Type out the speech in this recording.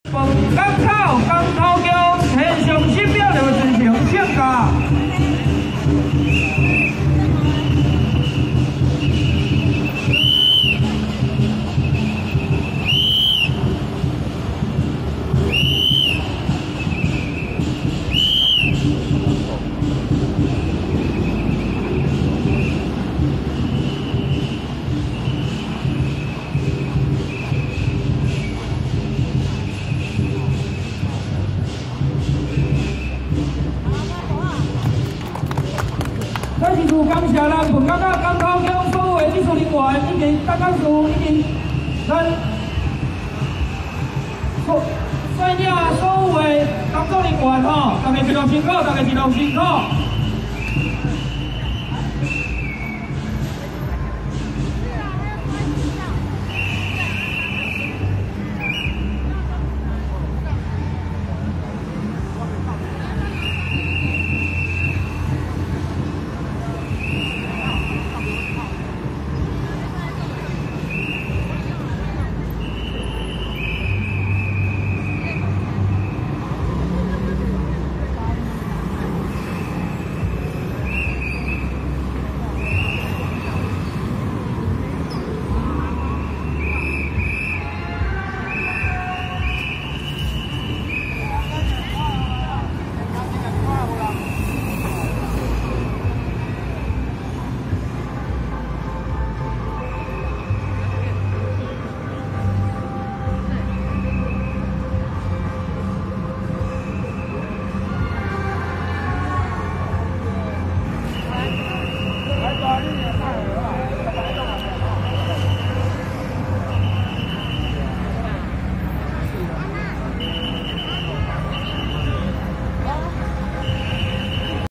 港口桥提上新表了进行请假。咱是主感谢咱本港港口乡所有的技术人员，以及干干事，以及咱率领所有的工作人员吼，大家一路辛苦，大家一路辛苦。